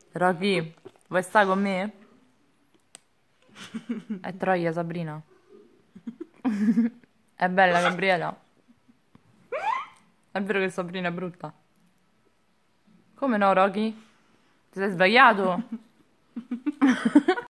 Rocky, vuoi stare con me? È Troia, Sabrina. È bella, Gabriela. È vero che Sabrina è brutta? Come no, Rocky? Ti sei sbagliato?